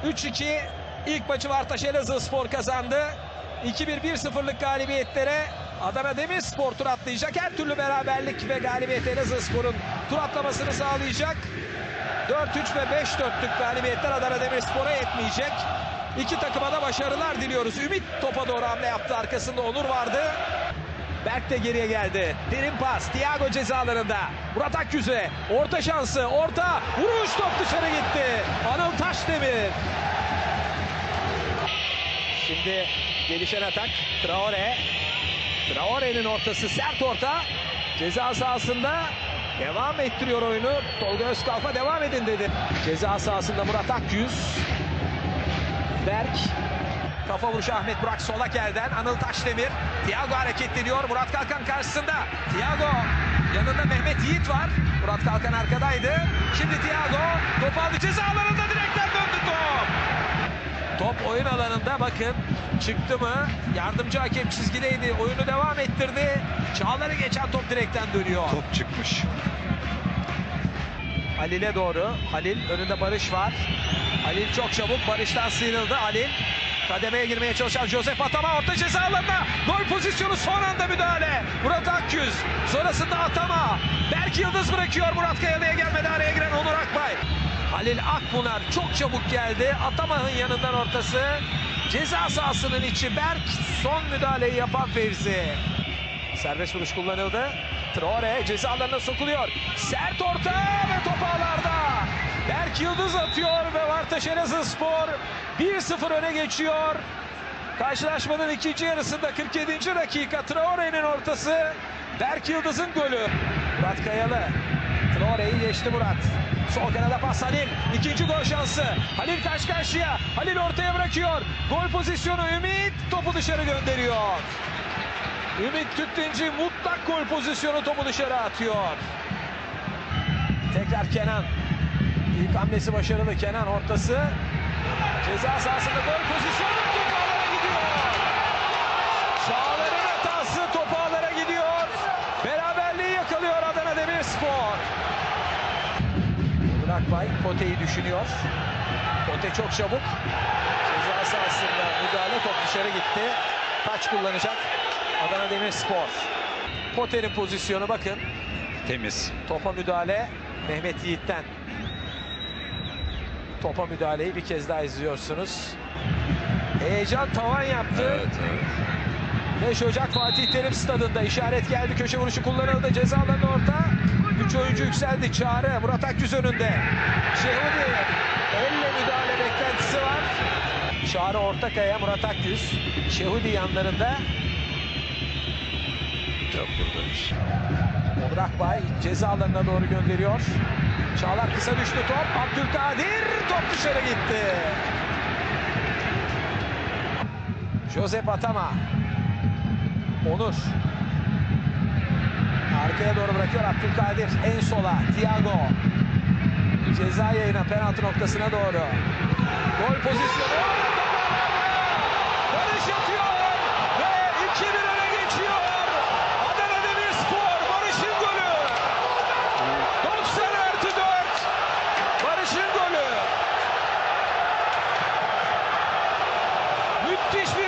3-2 ilk maçı Vartaş Elazığspor kazandı. 2-1, 1-0'lık galibiyetlere Adana Demirspor tur atlayacak. Her türlü beraberlik ve galibiyet Elazığspor'un tur atlamasını sağlayacak. 4-3 ve 5-4'lük galibiyetler Adana Demirspor'a yetmeyecek. İki takıma da başarılar diliyoruz. Ümit topa doğru hamle yaptı. Arkasında Onur vardı. Berk de geriye geldi. Derin pas. Thiago cezalarında. Murat Akgüz'e. Orta şansı. Orta. Vuruş, top dışarı gitti. Anıl Taşdemir. Şimdi gelişen atak. Traore. Traore'nin ortası. Sert orta. Ceza sahasında devam ettiriyor oyunu. Tolga Özkalfa devam edin dedi. Ceza sahasında Murat Akgüz. Berk. Kafa vuruşu Ahmet Burak sola gelden. Anıl Taşdemir. Thiago hareketleniyor. Murat Kalkan karşısında. Thiago yanında Mehmet Yiğit var. Murat Kalkan arkadaydı. Şimdi Thiago topu aldı. Ceza alanında direkten döndü top. Top oyun alanında, bakın çıktı mı? Yardımcı hakem çizgideydi. Oyunu devam ettirdi. Çağlar'ı geçen top direkten dönüyor. Top çıkmış. Halil'e doğru. Halil önünde Barış var. Halil çok çabuk. Barış'tan sıyrıldı. Halil kademeye girmeye çalışan Joseph Atama orta ceza alanına. Gol pozisyonu, son anda müdahale. Murat Akgüz. Sonrasında Atama. Berk Yıldız bırakıyor. Murat Kayalı'ya gelmedi. Araya giren Onur Akbay. Halil Akbunar çok çabuk geldi. Atama'nın yanından ortası. Ceza sahasının içi. Berk, son müdahaleyi yapan Fevzi. Serbest vuruş kullanıldı. Traore ceza alanına sokuluyor. Sert orta ve top ağlarda. Berk Yıldız atıyor ve Vartaş Elazığspor 1-0 öne geçiyor. Karşılaşmanın ikinci yarısında 47. dakika Traore'nin ortası. Berk Yıldız'ın golü. Murat Kayalı. Traore'yi geçti Murat. Sol kanada pas Halil. İkinci gol şansı. Halil karşı karşıya. Halil ortaya bırakıyor. Gol pozisyonu Ümit. Topu dışarı gönderiyor. Ümit Tüttinci mutlak gol pozisyonu, topu dışarı atıyor. Tekrar Kenan. İlk hamlesi başarılı. Kenan ortası. Ceza sahasında gol pozisyonu. Top ağlara gidiyor. Çağlar'ın hatası, top ağlara gidiyor. Beraberliği yakalıyor Adana Demirspor. Onur Akbay Kote'yi düşünüyor. Kote çok çabuk. Ceza sahasında müdahale, top dışarı gitti. Taç kullanacak Adana Demirspor. Kote'nin pozisyonu bakın. Temiz. Topa müdahale Mehmet Yiğit'ten. Topa müdahaleyi bir kez daha izliyorsunuz. Heyecan tavan yaptı. Evet, evet. 5 Ocak Fatih Terim Stadı'nda işaret geldi. Köşe vuruşu kullanıldı. Ceza alanı orta. 3 oyuncu yükseldi. Çağrı Murat Akgüz önünde. Şehudi elle müdahale beklentisi var. Çağrı Ortakaya, Murat Akgüz. Şehudi yanlarında. Top buradaymış. Onur Akbay ceza alanına doğru gönderiyor. Çağlar kısa düştü top. Abdülkadir, top dışarı gitti. Joseph Atama. Onur. Arkaya doğru bırakıyor Abdülkadir. En sola Thiago. Ceza yayına, penaltı noktasına doğru. Gol pozisyonu. Barış atıyor ve 2-1 öne geçiyor. Adana Demirspor, Barış'ın golü. 90+4. Barış'ın golü. Müthiş bir